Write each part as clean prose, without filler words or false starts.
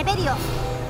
レベリオ。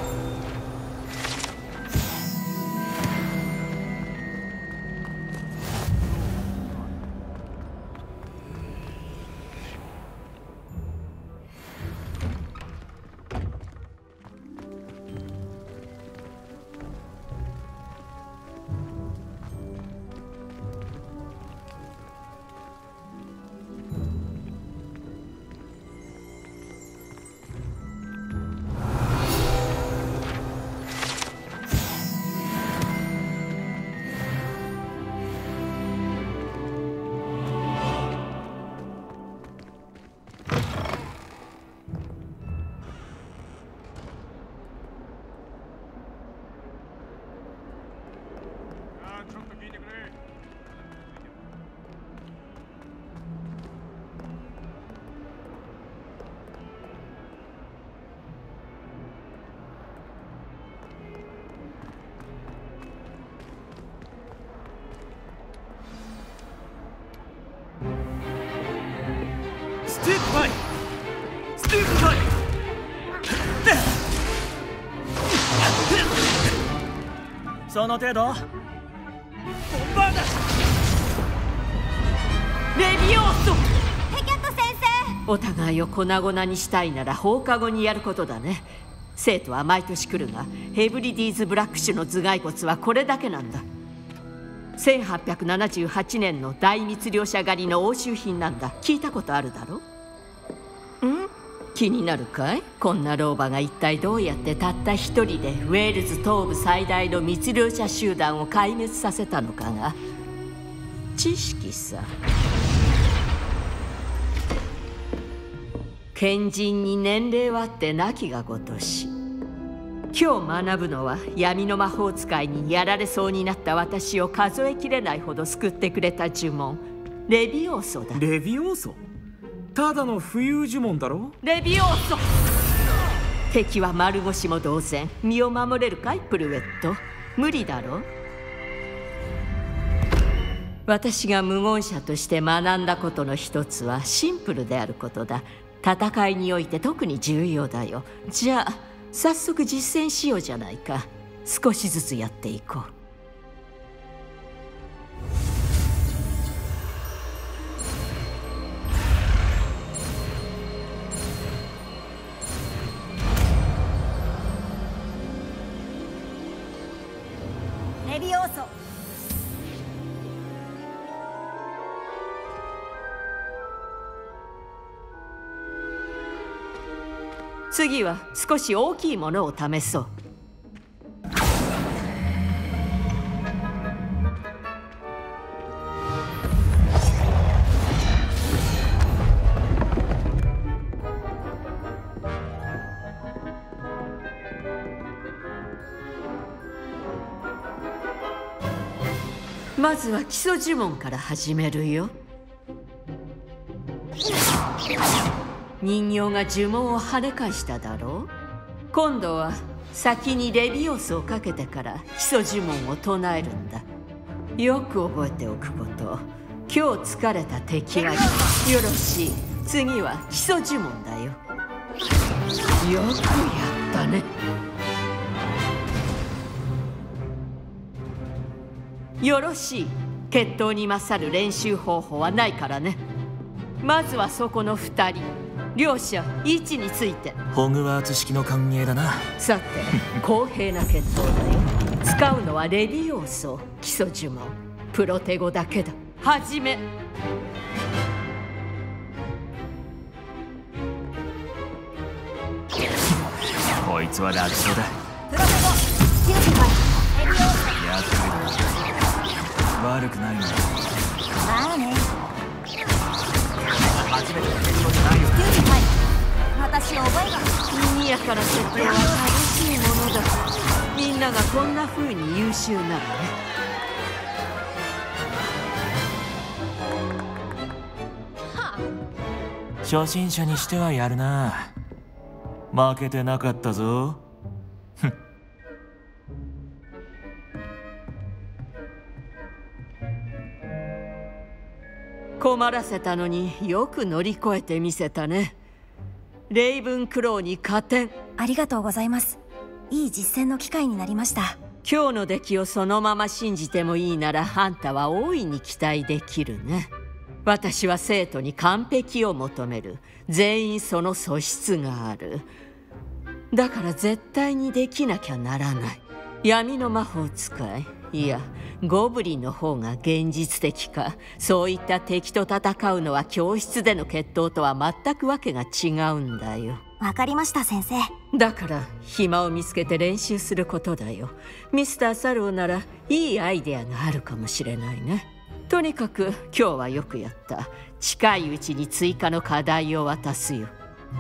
ステップ前、ステップ前。その程度。ボンバーだ。 レビオーソ。 ヘキャット先生。 お互いを粉々にしたいなら放課後にやることだね。生徒は毎年来るが、ヘブリディーズ・ブラック種の頭蓋骨はこれだけなんだ。1878年の大密猟者狩りの押収品なんだ。聞いたことあるだろ？気になるかい？こんな老婆が一体どうやってたった一人でウェールズ東部最大の密猟者集団を壊滅させたのかが知識さ。賢人に年齢はあって亡きがごとし。今日学ぶのは闇の魔法使いにやられそうになった私を数えきれないほど救ってくれた呪文、レビオーソだ。 レビオーソ？ただの浮遊呪文だろ？ レビオーソ。敵は丸腰も同然。身を守れるかいプルウェット？無理だろ。私が無言者として学んだことの一つはシンプルであることだ。戦いにおいて特に重要だよ。じゃあ早速実践しようじゃないか。少しずつやっていこう。 レビオーソ。 次は少し大きいものを試そう。まずは基礎呪文から始めるよ。人形が呪文を跳ね返しただろう。今度は先にレビオスをかけてから基礎呪文を唱えるんだ。よく覚えておくこと。今日疲れた敵はよろしい。次は基礎呪文だよ。よくやったね。よろしい。決闘に勝る練習方法はないからね。まずはそこの2人、両者位置について。 ホグワーツ式の歓迎だな。 さて公平な決闘だよ。使うのはレビオーソ、基礎呪文、プロテゴだけだ。はじめ。 こいつは楽勝だ。 プロテゴ95レビオーソ。 やってる。悪くないな。 まあね。 初めての決闘じゃないよ。 95私覚えが。 賑やかな決闘は楽しいものだ。みんながこんな風に優秀なのね。 初心者にしてはやるな。負けてなかったぞ。 困らせたのによく乗り越えてみせたね。レイブンクローに加点。 ありがとうございます。いい実践の機会になりました。 今日の出来をそのまま信じてもいいなら、あんたは大いに期待できるね。私は生徒に完璧を求める。全員その素質がある。だから絶対にできなきゃならない。闇の魔法使い、いやゴブリンの方が現実的か。そういった敵と戦うのは教室での決闘とは全くわけが違うんだよ。 わかりました先生。 だから暇を見つけて練習することだよ。ミスター・サローならいいアイデアがあるかもしれないね。とにかく今日はよくやった。近いうちに追加の課題を渡すよ。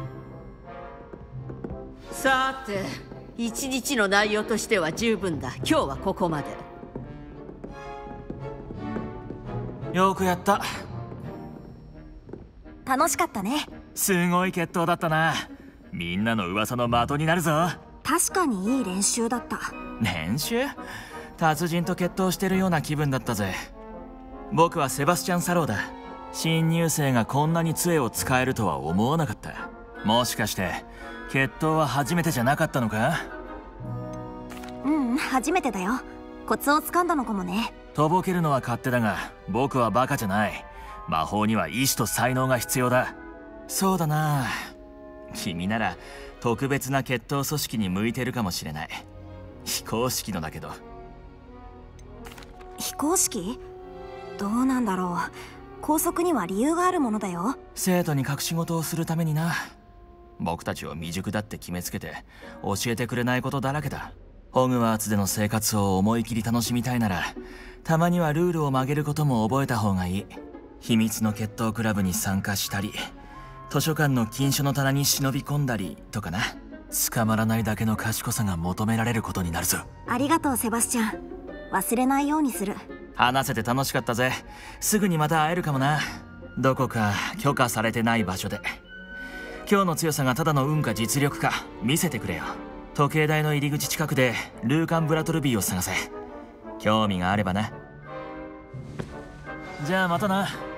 さて、一日の内容としては十分だ。今日はここまで。 よくやった。 楽しかったね。 すごい決闘だったな。みんなの噂の的になるぞ。 確かにいい練習だった。 練習？達人と決闘してるような気分だったぜ。僕はセバスチャン・サローだ。新入生がこんなに杖を使えるとは思わなかった。もしかして決闘は初めてじゃなかったのか？ 初めてだよ。コツをつかんだのかもね。 とぼけるのは勝手だが、僕はバカじゃない。魔法には意志と才能が必要だ。そうだな。君なら特別な決闘組織に向いてるかもしれない。非公式のだけど。 非公式？どうなんだろう。校則には理由があるものだよ。 生徒に隠し事をするためにな。僕たちを未熟だって決めつけて教えてくれないことだらけだ。ホグワーツでの生活を思い切り楽しみたいなら、たまにはルールを曲げることも覚えた方がいい。秘密の決闘クラブに参加したり、図書館の禁書の棚に忍び込んだりとかな。捕まらないだけの賢さが求められることになるぞ。 ありがとうセバスチャン。忘れないようにする。 話せて楽しかったぜ。すぐにまた会えるかもな。どこか許可されてない場所で。今日の強さがただの運か実力か見せてくれよ。時計台の入り口近くでルーカン・ブラトルビーを探せ。興味があればな。じゃあまたな。